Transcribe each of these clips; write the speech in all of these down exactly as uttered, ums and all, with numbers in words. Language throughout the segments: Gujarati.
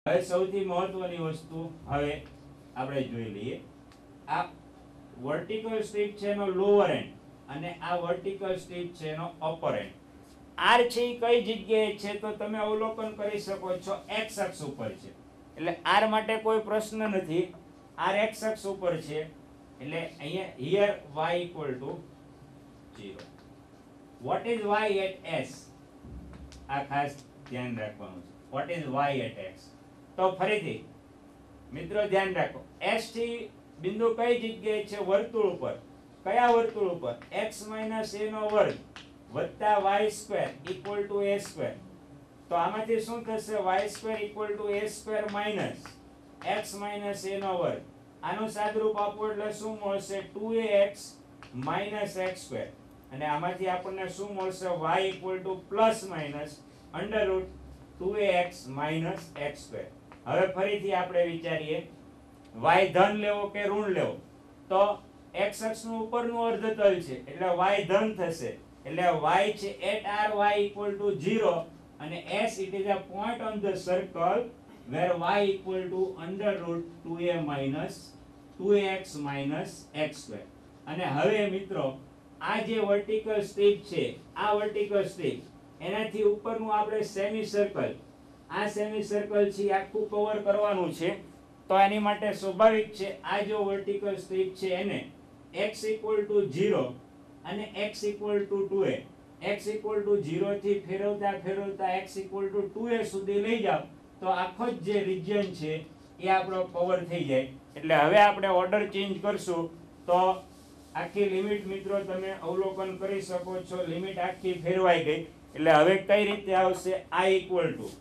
હવે સૌથી મહત્વની વસ્તુ હવે આપણે જોઈ લઈએ. આ વર્ટિકલ સ્ટ્રીપ છે એનો લોઅર એન્ડ અને આ વર્ટિકલ સ્ટ્રીપ છે એનો અપર એન્ડ. આર છે એ કઈ જગ્યાએ છે તો તમે અવલોકન કરી શકો છો એક્સ અક્ષ ઉપર છે. એટલે આર માટે કોઈ પ્રશ્ન નથી. આર એક્સ અક્ષ ઉપર છે એટલે અહીંયા here y equal to zero. What is y at s? આ ખાસ ધ્યાન રાખવાનું છે. What is y at x? તો ફરીથી મિત્રો ધ્યાન રાખો. s થી બિંદુ કઈ જગ્યાએ છે? વર્તુળ ઉપર. કયા વર્તુળ ઉપર? x minus a નો વર્ગ વત્તા y square equal to a square. તો આમાંથી શું થશે? y square equal to a square minus x minus a નો વર્ગ. આનું સાદરૂપ આપો એટલે શું મળશે? Two a x minus x square. અને આમાંથી આપણને શું મળશે? y equal to plus minus under root two a x minus x square. હવે ફરીથી આપણે વિચારીએ y ધન લેવો કે ઋણ લેવો. તો x અક્ષનું ઉપરનું અર્ધતલ છે એટલે y ધન થશે. એટલે y છે at r y equal to zero અને s it is a point on the circle where y equal to under root two a minus two a x minus x square. અને હવે મિત્રો આ જે વર્ટિકલ સ્ટ્રીપ છે આ વર્ટિકલ સ્ટ્રીપ એનાથી ઉપરનું આપણે સેમી સર્કલ આ સેમી સર્કલ છે આખું કવર કરવાનું છે. તો એની માટે સ્વાભાવિક છે આ જો વર્ટિકલ સ્ટ્રીપ છે એને x equal to zero અને x equal to two a x equal to zero થી ફેરવતા ફેરવતા x equal to two a સુધી લઈ જાવ તો આખો જ જે રિજિયન છે એ આપણો કવર થઈ જાય. એટલે હવે આપણે ઓર્ડર ચેન્જ કરશું તો આખી લિમિટ મિત્રો તમે અવલોકન કરી શકો છો. લિમિટ આખી ફેરવાઈ ગઈ. એટલે હવે કઈ રીતે આવશે? i equal to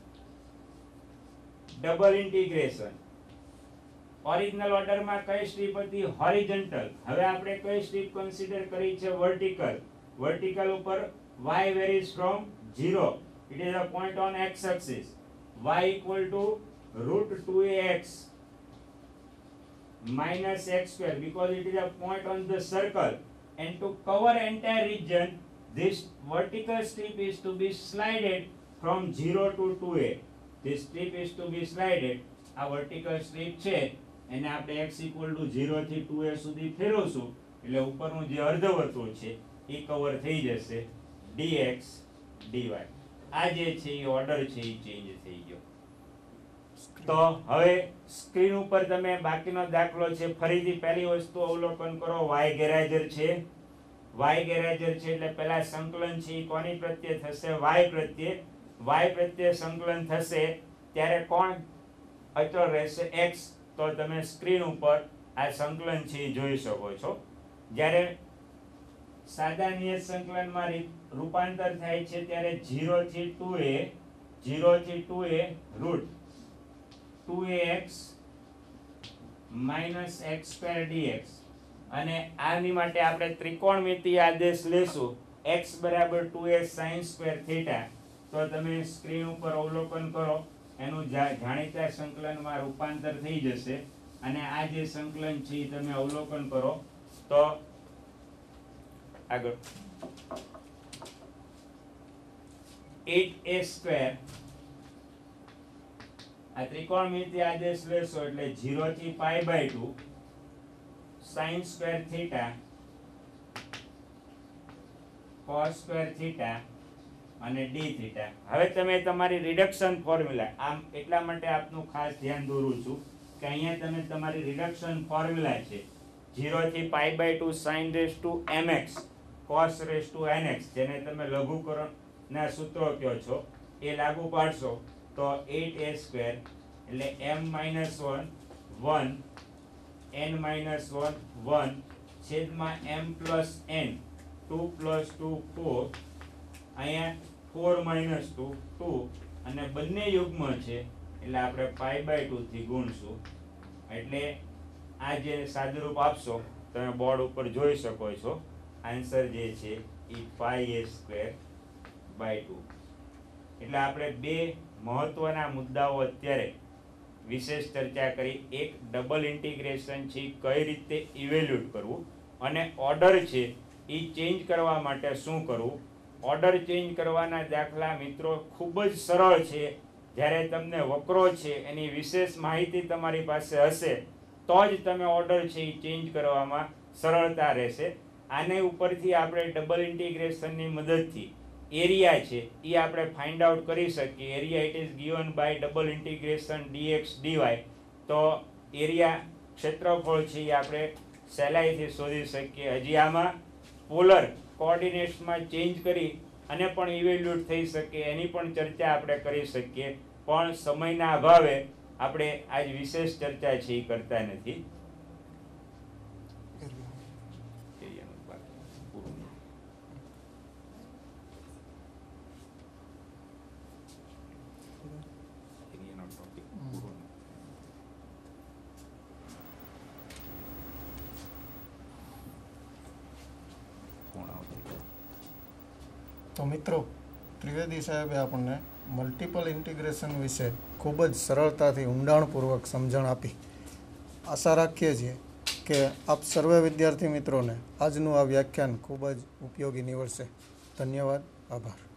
double integration. Original ઓર્ડરમાં કઈ સ્ટ્રીપ હતી? હોરિઝોન્ટલ. હવે આપણે કઈ સ્ટ્રીપ કન્સિડર કરી છે? વર્ટિકલ. વર્ટિકલ ઉપર y varies from zero. It is a point on x axis. y equal to root two a x minus x square because it is a point on the circle, and to cover entire region this vertical strip is to be slided from zero to two a. This strip is to be slided. આ vertical strip છે એને આપણે x equal to zero થી ટુ એ સુધી ફેરવશું એટલે ઉપરનું જે અર્ધવર્તુળ છે એ કવર થઈ જશે. dx dy. આ જે છે એ ઓર્ડર છે એ ચેન્જ થઈ ગયો. તો હવે સ્ક્રીન ઉપર તમે બાકીનો દાખલો છે ફરીથી પહેલી વસ્તુ અવલોકન કરો. y ગેરહાજર છે. y ગેરહાજર છે એટલે પહેલા સંકલન છે એ કોની પ્રત્યે થશે? y પ્રત્યે. y પ્રત્યે સંકલન થશે ત્યારે કોણ અચળ રહેશે? x. તો તમે સ્ક્રીન ઉપર આ સંકલન છે એ જોઈ શકો છો. જ્યારે સાદા નિયત સંકલનમાં રૂપાંતર થાય છે ત્યારે zero થી ટુ એ zero થી two a root two a x minus x square dx. અને આની માટે આપણે ત્રિકોણમિતિય આદેશ લેશું x બરાબર two a sin square theta. તો તમે સ્ક્રીન ઉપર અવલોકન કરો એનું જાણીતા સંકલનમાં રૂપાંતર થઈ જશે. અને આ જે સંકલન છે એ તમે અવલોકન કરો તો આગળ એટ એ સ્ક્વેર. આ ત્રિકોણમિતિય આદેશ લેશો એટલે zero થી pi by two sin square theta cos square theta અને d theta. હવે તમે તમારી રિડક્શન ફોર્મ્યુલા આમ એટલા માટે આપનું ખાસ ધ્યાન દોરું છું કે અહીંયા તમે તમારી રિડક્શન ફોર્મ્યુલા છે zero થી pi by two sin raise to mx cos raise to nx જેને તમે લઘુકરણના સૂત્રો કહો છો એ લાગુ પાડશો તો એટ એ સ્ક્વેર એટલે m minus one one n minus one one છેદમાં m plus n two plus two four અહીંયા ફોર minus ટુ ટુ અને બંને યુગ્મ છે એટલે આપણે પાઈ બાય ટુ થી ગુણશું. એટલે આ જે સાદુરૂપ આપશો તમે બોર્ડ ઉપર જોઈ શકો છો. આન્સર જે છે એ pi a square by two. એટલે આપણે બે મહત્વના મુદ્દાઓ અત્યારે વિશેષ ચર્ચા કરી. એક ડબલ ઇન્ટિગ્રેશન છે કઈ રીતે ઇવેલ્યુએટ કરવું અને ઓર્ડર છે એ ચેન્જ કરવા માટે શું કરવું. ઓર્ડર ચેન્જ કરવાના દાખલા મિત્રો ખૂબ જ સરળ છે જ્યારે તમને વક્રો છે એની વિશેષ માહિતી તમારી પાસે હશે તો જ તમે ઓર્ડર છે એ ચેન્જ કરવામાં સરળતા રહેશે. આને ઉપરથી આપણે ડબલ ઇન્ટિગ્રેશનની મદદથી એરિયા છે એ આપણે ફાઇન્ડ આઉટ કરી શકીએ. Area it is given by double integration dx dy. તો એરિયા ક્ષેત્રફળ છે એ આપણે સહેલાઈથી શોધી શકીએ. હજી આમાં પોલર કોઓર્ડિનેટ્સમાં ચેન્જ કરી અને પણ ઇવેલ્યુએટ થઈ શકે એની પણ ચર્ચા આપણે કરી શકીએ, પણ સમયના અભાવે આપણે આજ વિશેષ ચર્ચા છે એ કરતા નથી. તો મિત્રો, ત્રિવેદી સાહેબે આપણને મલ્ટિપલ ઇન્ટિગ્રેશન વિશે ખૂબ જ સરળતાથી ઊંડાણપૂર્વક સમજણ આપી. આશા રાખીએ છીએ કે આપ સર્વે વિદ્યાર્થી મિત્રોને આજનું આ વ્યાખ્યાન ખૂબ જ ઉપયોગી નીવડશે. ધન્યવાદ, આભાર.